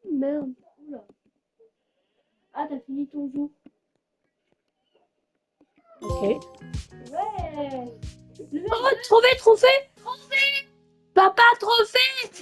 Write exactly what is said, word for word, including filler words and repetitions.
Merde. Oula. Ah, t'as fini ton jour. Ok. Ouais. Le mec, Oh, trouvé, trophée! Papa, trophée!